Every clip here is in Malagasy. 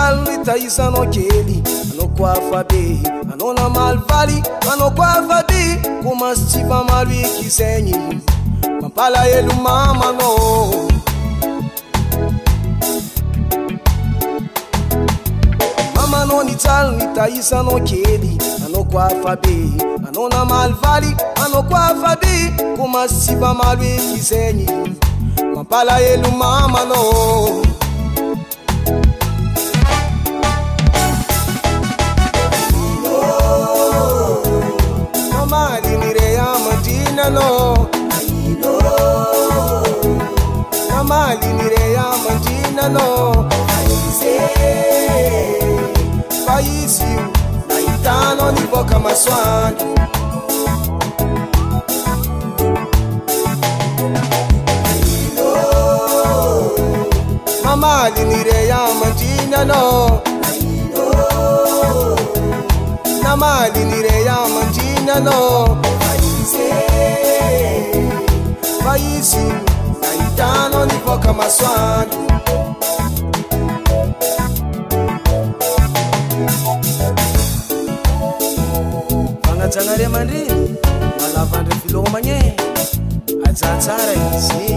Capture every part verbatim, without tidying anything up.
talo itaisa anao kely anao koa afabe anao namaly valy anao koa afabe komasy tsy mpamalo eky zegny mampalahelo mama anao mama anao nitsalo nitaisa anao kely anao koa afabe anao namaly valy anao koa afabe komasy tsy mpamalo eky zegny mampalahelo mama anao no namali nireya mandina no paisi naitano nivoka maswando namali nireya mandina no namali nireya mandina no paisi naitano nivoka maswando fanajanare mandreny malavandre filomagny ajatsara izy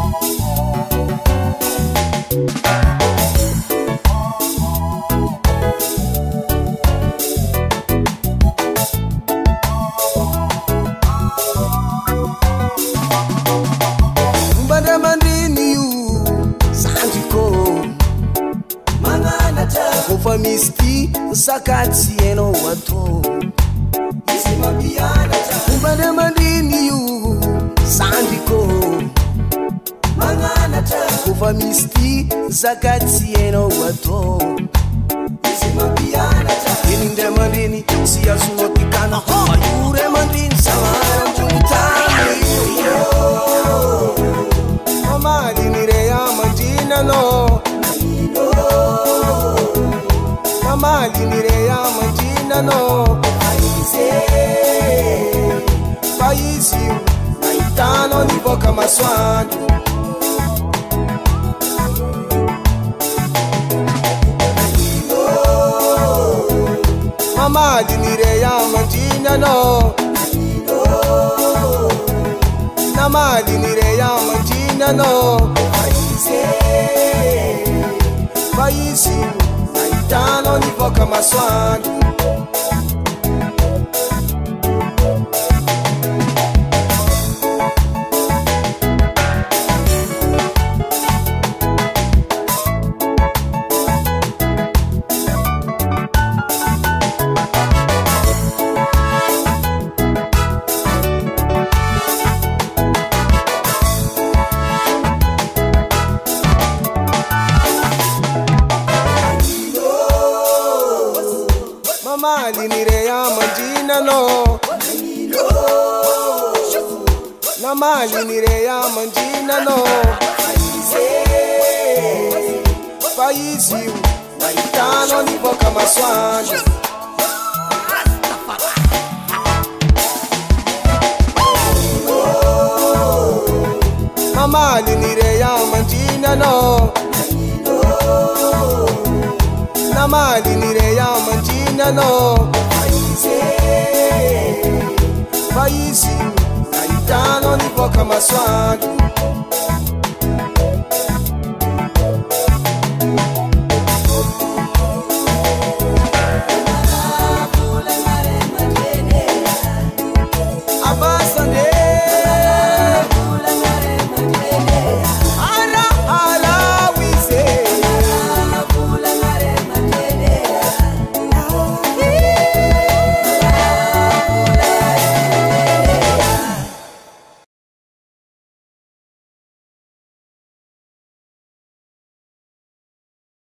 kofa misy ty sakatsy hainao atao isy mampianatra fombandre mandriny io sandriko magnanatra kofa misy ty sakatsy hainao atao isy mampianatra enindray mandriny sy azo apikana mayore mandriny samarambontany mamaliniray amandrinanao namali nireya mandina no paisi naitano nivoka maswando namali nireya mandina no namali nireya mandina no paisi naitano nivoka maswando namali nireya mandina no namali nireya mandina no paisi naitano nivoka maswando namali nireya mandina no namali nireya mandina no paisi naitano nivoka maswando